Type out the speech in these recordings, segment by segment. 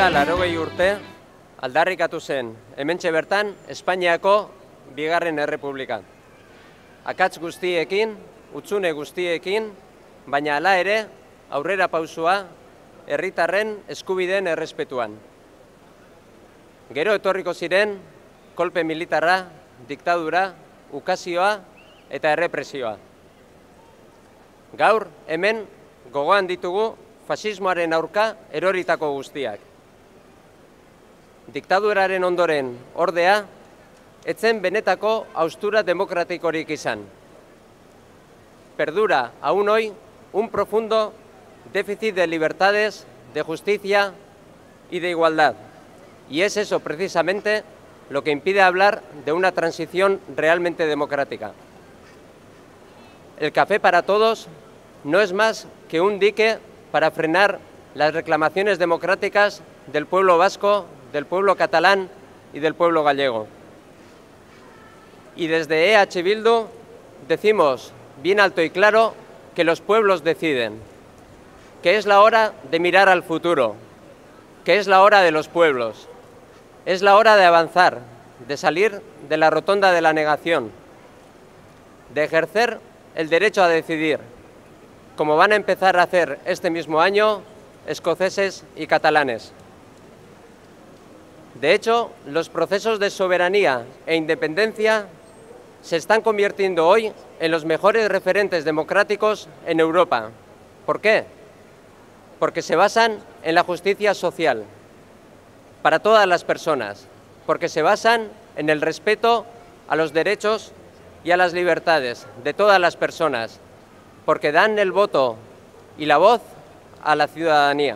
Duela 80 urte, aldarrikatu zen, hementxe bertan, Espainiako bigarren errepublika. Akats guztiekin, hutsune guztiekin, baina hala ere, aurrera pausua, herritarren eskubideen errespetuan. Gero etorriko ziren, kolpe militarra, diktadura, ukazioa eta errepresioa. Gaur, hemen, gogoan ditugu faxismoaren aurka eroritako guztiak. Diktaduraren ondoren, ordea, etzen benetako haustura demokratikorik izan. Perdura, aún hoy, un profundo déficit de libertades, de justicia y de igualdad. Y es eso, precisamente, lo que impide hablar de una transición realmente democrática. El café para todos no es más que un dique para frenar las reclamaciones democráticas del pueblo vasco, del pueblo catalán y del pueblo gallego. Y desde EH Bildu decimos bien alto y claro que los pueblos deciden, que es la hora de mirar al futuro, que es la hora de los pueblos, es la hora de avanzar, de salir de la rotonda de la negación, de ejercer el derecho a decidir, como van a empezar a hacer este mismo año escoceses y catalanes. De hecho, los procesos de soberanía e independencia se están convirtiendo hoy en los mejores referentes democráticos en Europa. ¿Por qué? Porque se basan en la justicia social para todas las personas, porque se basan en el respeto a los derechos y a las libertades de todas las personas, porque dan el voto y la voz a la ciudadanía.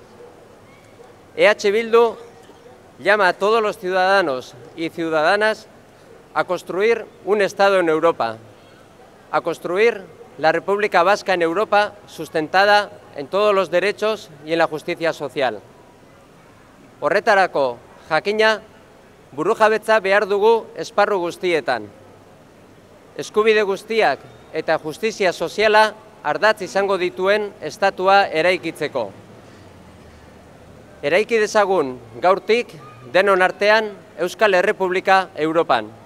EH Bildu llama a todos los ciudadanos y ciudadanas a construir un Estado en Europa, a construir la República Vasca en Europa sustentada en todos los derechos y en la justicia social. Horretarako, jakina, burujabetza behar dugu esparru guztietan. Eskubide guztiak eta justizia soziala ardatz izango dituen estatua eraikitzeko. Eraiki dezagun gaurtik denon artean Euskal Errepublika Europan.